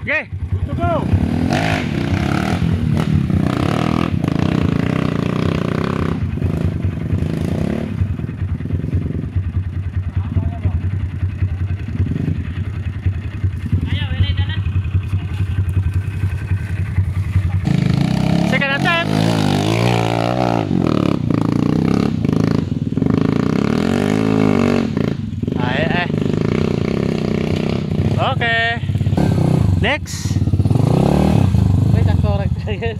Okay. To go. Second attempt. Ay. Okay. Next. Wait, that's correct.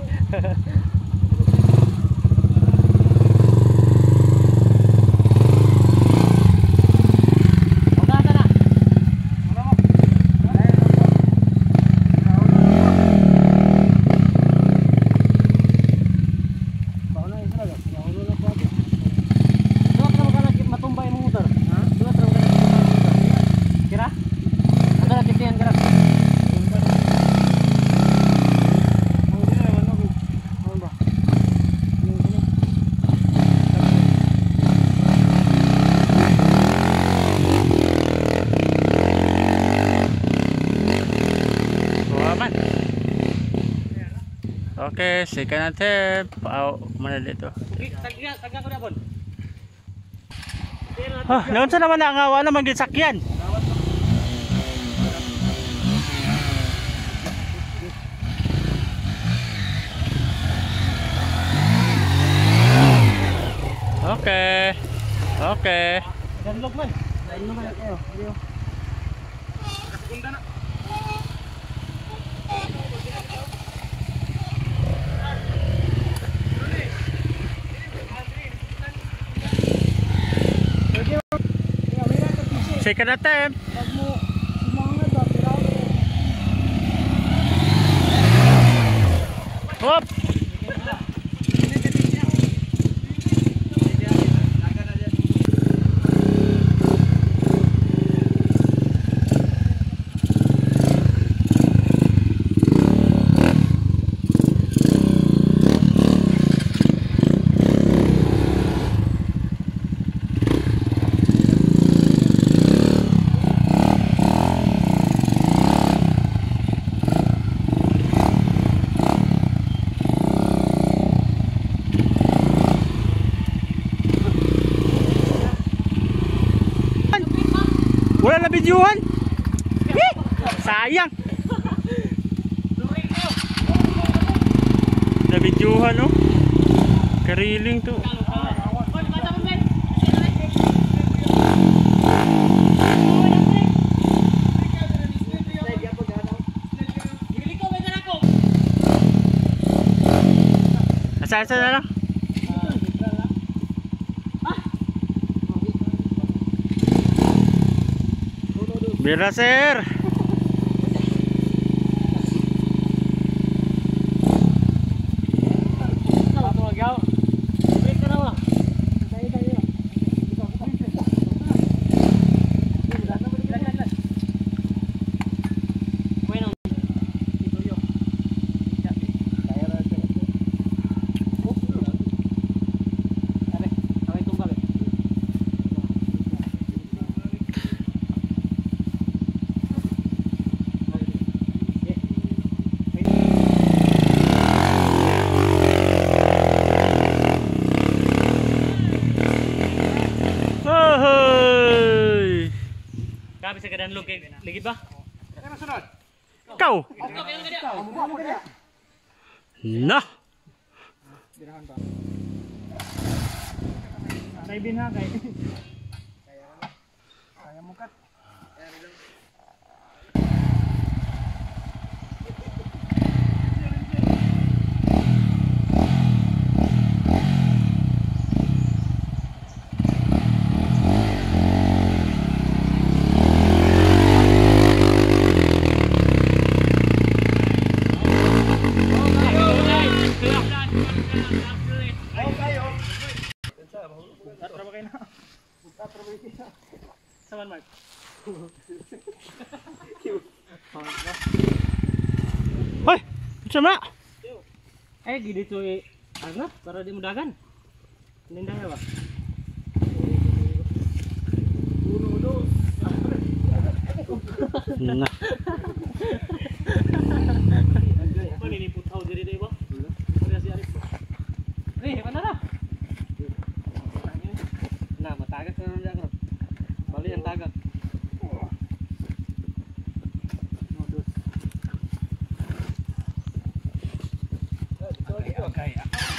Okay, second attempt. Mana dito? Tagya ko na bon. Naon sa naman ang awa naman gid sakyan. Okay. Okay. Ganlog man. Lain naman kayo. Segunda na. Second attempt. Hop. Wala na videohan. Sayang. Na videohan oh. Kariling to. Asa na lang. Mira sir. Bisa keadaan lu kayak ligit ba? Kau. Nah. Kay bin ha kay. Kaya mo kat. Saman Mark. Hoy, sama. Gini tuh ano para di mudagan. Nindang ba? Nah. Apa ni putau diri dia bang? Boleh si Arif. Mana dah? Nah, matagak na lang ako. Bali ang tagak. Okay.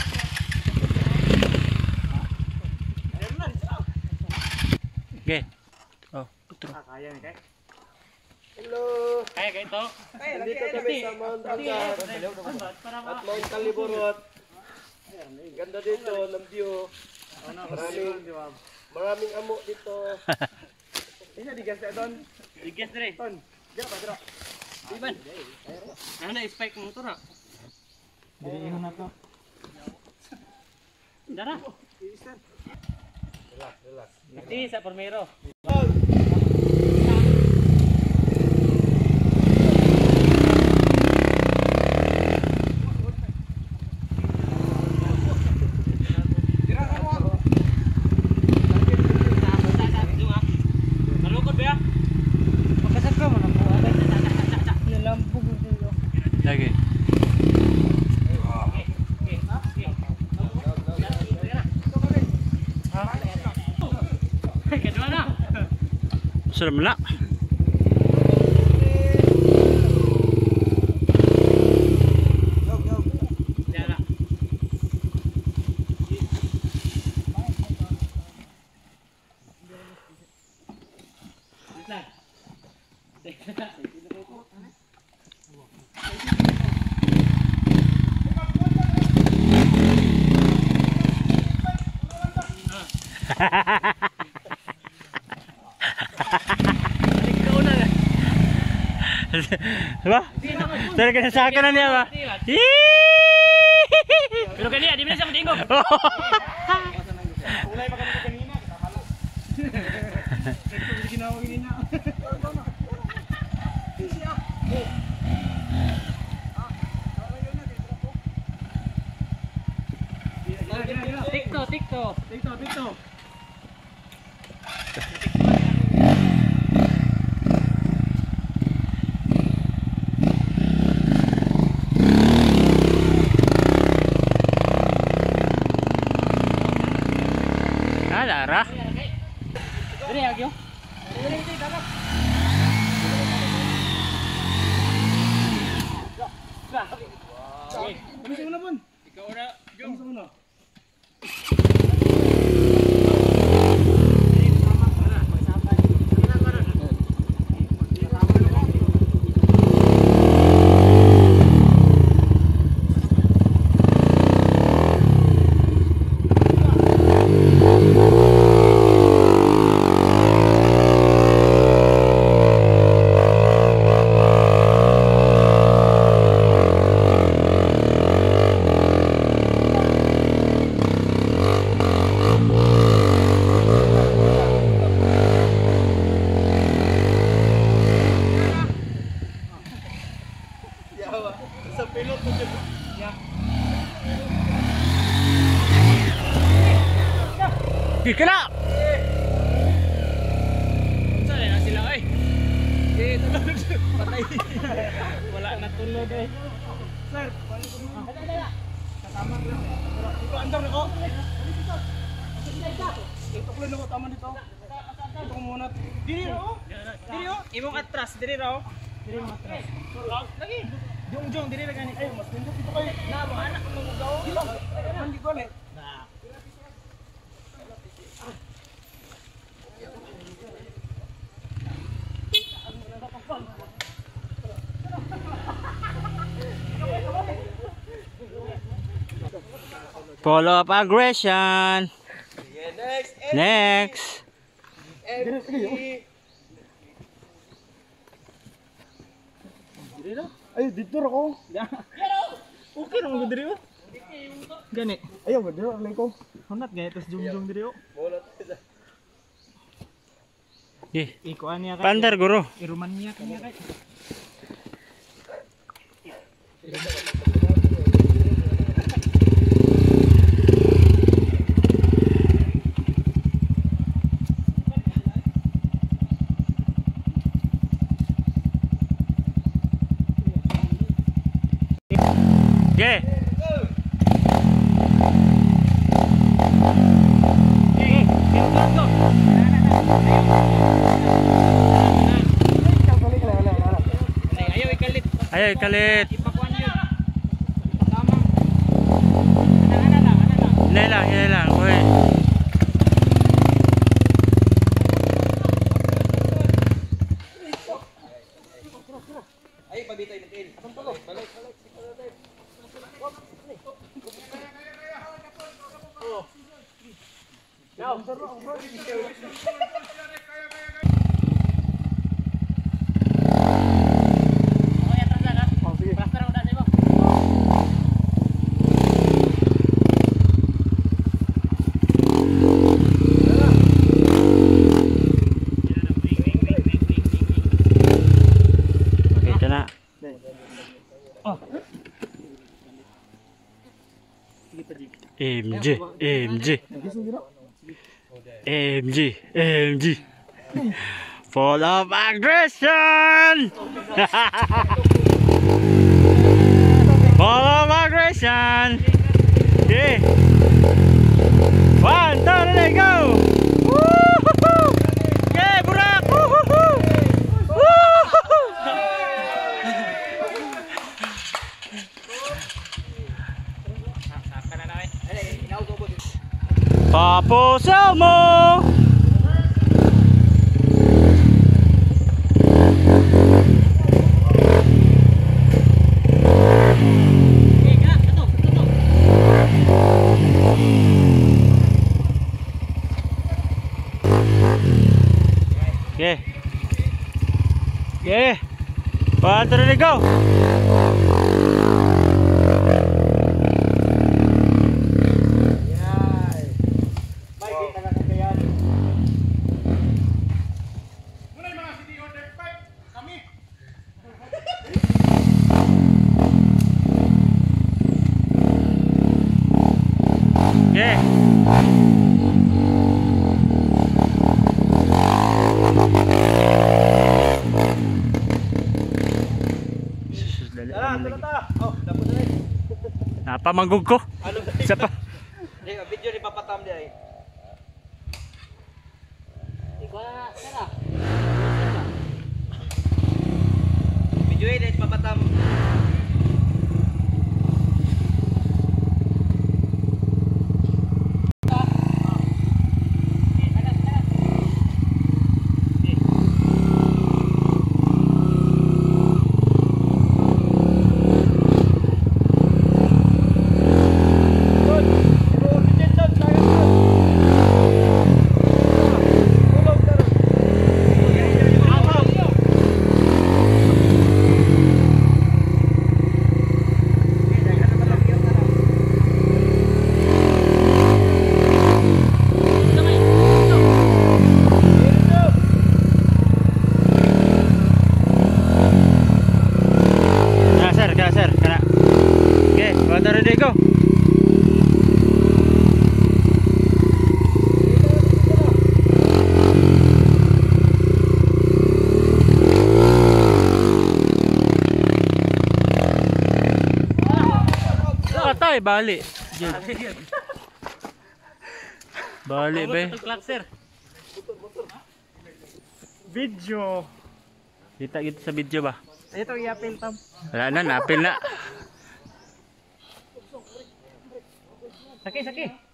Okay. Oh, betul. Kaya ni kay. Hello! Kaya kay to. Dito kami sa Mount Angat at Mount Kaliburot. Ganda dito ng view. Maraming amo dito. Ini digas na doon. Digas dire. Ton, diyan pa dira. Iban. Ano na spike mo to na? Dili na to. Dara. Relax. Nanti sa primero. Lagi. Kedua na. Serem nak. Dara. Ba? Talaga sa akin na niya ba? Pero kaniya, di ba siya matingog? Ulay pa kami kanina. Ito ginawa kanina. Tikto. Lara. Dali agyo. Kami sa una pun. Ikaw na. Kami sa una. Sa pilot mo dyan. Gikala. Saan na sila ay? Tulog. Patay. Wala na tulog eh. Sir, paano ko mo? Kasama ko lang. Ito andar na ko. Ito ko lang ako tama dito. Ito ko muna. Diri ro. Diri ro. Imong atras diri ro. Diri mo atras. Lagi. Jong diri ra gani. Ay mas nindot dito kay. Na mo anak mo gaw. Dilo. Mandi ko le. Na. Follow up aggression. Yeah, Next. Ay, dito ra ko. Okay na mo diri oh. Gani. Ayaw ba dito lang ko. Honat gani tos jung diri oh. Ikuan niya kay. Pandar guru. Iruman niya kanya kay. Okay. Ayaw ikalit. Ayaw ikalit. Ipakuan yun. Tama. Ana lang. Yan lang. Okay. Ay, pabitay na kail. Balik. Okay, atras lang ha. Plaster ako dati mo. Okay, ito na. MG. Full of aggression. Full of aggression. Okay. 1, 2, 3, go. Woo-hoo-hoo. Okay, burak. Woo-hoo-hoo. Woo-hoo-hoo. Saka na namin. Papo Selmo. Okay, ka. Ito. Okay. Okay. 1, 2, 3, go. Okay. Napamanggog ko. Isa pa. Video ni papatam di ay. Video ni papatam. Sir. Kana. Okay, 1, 2, 3, go. Patay, bali. Bali ba? Cluster. Video. Kita gitu sa video ba? Ito i-apel tam. Wala na, napil na. Sakit.